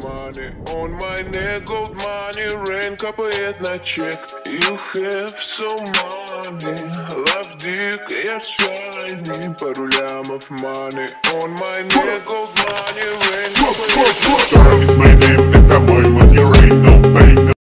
money on my neck, gold money, rain капает на чек. You have so money, love dick, я shiny, пару лямов money on my neck, gold money, rain капает на чек. Is my name, это мой money, rain, no pain.